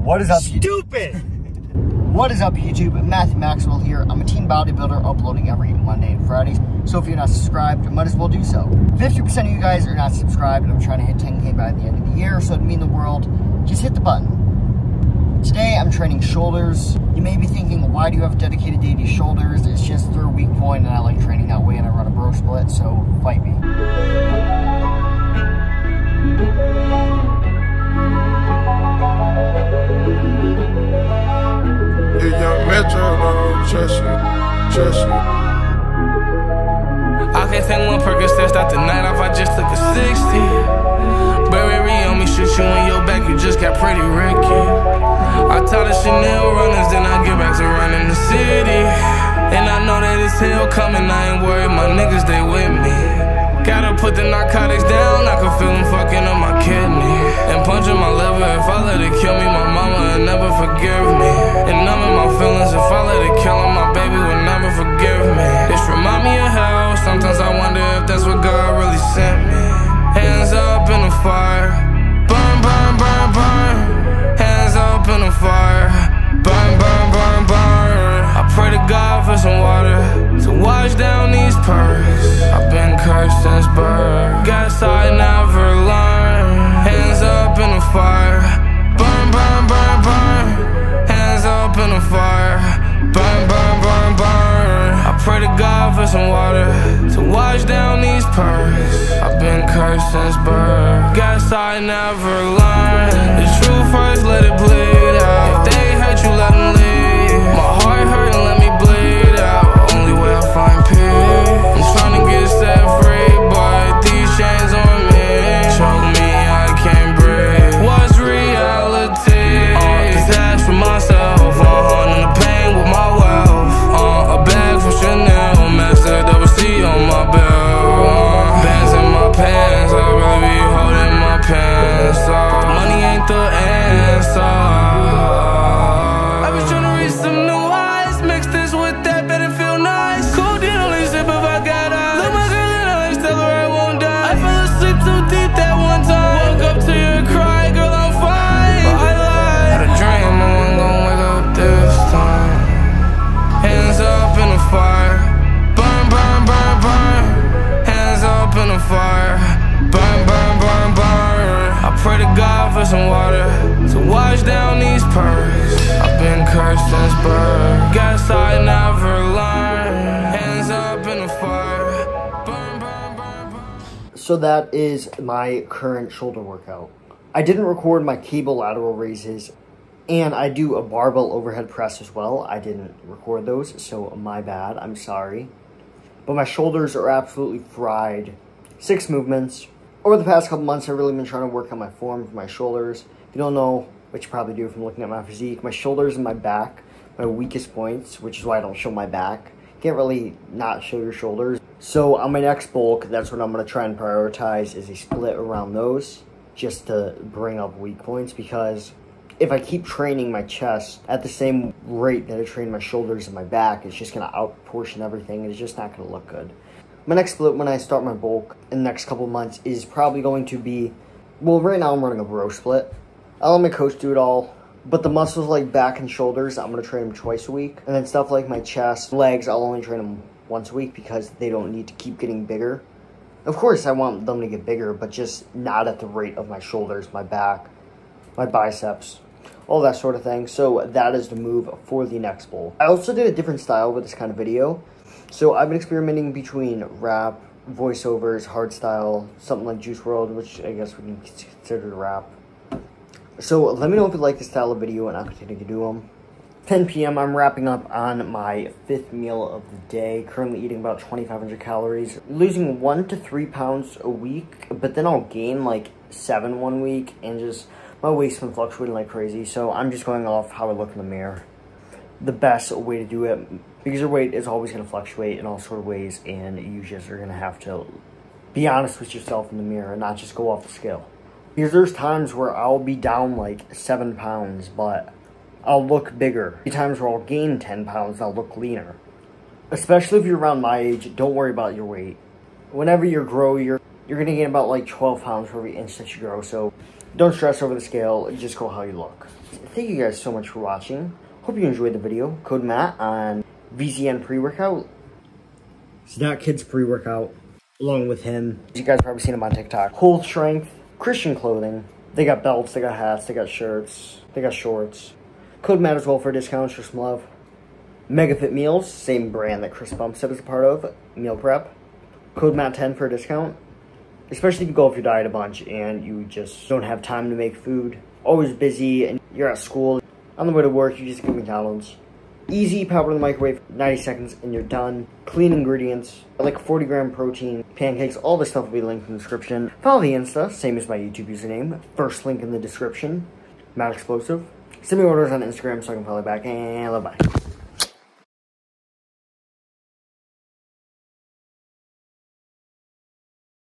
What is up, Stupid! What is up, YouTube? Matthew Maxwell here. I'm a teen bodybuilder uploading every Monday and Friday. So if you're not subscribed, you might as well do so. 50% of you guys are not subscribed, and I'm trying to hit 10K by the end of the year, so it'd mean the world. Just hit the button. Today, I'm training shoulders. You may be thinking, why do you have a dedicated day to shoulders? It's just through a weak point, and I like training that way, and I run a bro split, so fight me. Young Metro, trust you. I can't take one Percocet, start the night off, I just took a 60. Burberry on me, shoot you in your back, you just got pretty Ricky. I taught the Chanel runners, then I get back to running the city. And I know that it's hell coming, I ain't worried, my niggas, they with me. Gotta put the narcotics down, I can feel them fucking on my kidney. And punching my liver, if I let it kill me, my mama will never forgive me. And I'm in my feelings, if I let it kill her, my baby will never forgive me. This remind me of hell, sometimes I wonder if that's what God really sent me. Hands up in the fire, burn, burn, burn, burn. Hands up in the fire, burn, burn, burn, burn. I pray to God for some water to wash down these purrs. I've been cursed since birth, guess I never learned. Hands up in the fire, burn, burn, burn, burn. Hands up in the fire, burn, burn, burn, burn. I pray to God for some water to wash down these purrs. I've been cursed since birth, guess I never learned. The truth first, let it bleed out. If they hurt you, let them leave. My heart hurt and let me bleed out. Only way I find peace. I'm trying to get set free, but these chains on me choke me, I can't breathe. What's reality? Detached from myself, in the pain with my wealth. A bag from Chanel, master double C on my belt. Bands in my pants, I'd rather be holding my pants up. Money ain't the answer. I've been trying to reach some new highs, mix this with that, better feel nice. Codeine only sip if I got eyes. Look my girl in eyes, tell her I won't die. I fell asleep too deep that one time. Woke up to your cry, girl, I'm fine. But I lied. Had a dream, I wasn't gonna wake up this time. Hands up in the fire, burn, burn, burn, burn. Hands up in the fire, burn, burn, burn, burn. I pray to God for some water to wash down these purrs. I've been cursed since birth, guess I never learned. Hands up in the fire, burn, burn, burn, burn. So that is my current shoulder workout. I didn't record my cable lateral raises, and I do a barbell overhead press as well. I didn't record those, so my bad, I'm sorry. But my shoulders are absolutely fried. 6 movements. Over the past couple months, I've really been trying to work on my form for my shoulders. If you don't know, which you probably do from looking at my physique, my shoulders and my back, my weakest points, which is why I don't show my back. Can't really not show your shoulders. So on my next bulk, that's what I'm going to try and prioritize, is a split around those, just to bring up weak points, because if I keep training my chest at the same rate that I train my shoulders and my back, it's just going to outportion everything, and it's just not going to look good. My next split when I start my bulk in the next couple months is probably going to be, well, right now I'm running a bro split. I'll let my coach do it all, but the muscles like back and shoulders, I'm going to train them twice a week. And then stuff like my chest, legs, I'll only train them once a week because they don't need to keep getting bigger. Of course, I want them to get bigger, but just not at the rate of my shoulders, my back, my biceps, all that sort of thing. So that is the move for the next bulk. I also did a different style with this kind of video. So I've been experimenting between rap, voiceovers, hardstyle, something like Juice WRLD, which I guess we can consider rap. So let me know if you like this style of video, and I'll continue to do them. 10 p.m. I'm wrapping up on my 5th meal of the day. Currently eating about 2,500 calories. Losing 1 to 3 pounds a week, but then I'll gain like 7 one week, and just my weight's been fluctuating like crazy. So I'm just going off how I look in the mirror. The best way to do it, because your weight is always going to fluctuate in all sort of ways, and you just are going to have to be honest with yourself in the mirror and not just go off the scale. Because there's times where I'll be down like 7 pounds, but I'll look bigger. There's times where I'll gain 10 pounds and I'll look leaner. Especially if you're around my age, don't worry about your weight. Whenever you grow, you're going to gain about like 12 pounds for every inch that you grow, so Don't stress over the scale, just go how you look. Thank you guys so much for watching. Hope you enjoyed the video. Code Matt on VCN pre-workout. It's not kids pre-workout, along with him. You guys probably seen him on TikTok. Whole Strength, Christian clothing. They got belts, they got hats, they got shirts, they got shorts. Code Matt as well for discounts, for some love. Mega Fit Meals, same brand that Chris Bumstead is a part of, meal prep. Code Matt 10 for a discount. Especially if you go off your diet a bunch and you just don't have time to make food. Always busy and you're at school. On the way to work, you just get McDonald's. Easy, pop it in the microwave, 90 seconds and you're done. Clean ingredients, like 40 gram protein, pancakes, all this stuff will be linked in the description. Follow the Insta, same as my YouTube username. First link in the description. Matt Explosive. Send me orders on Instagram so I can follow back, and bye.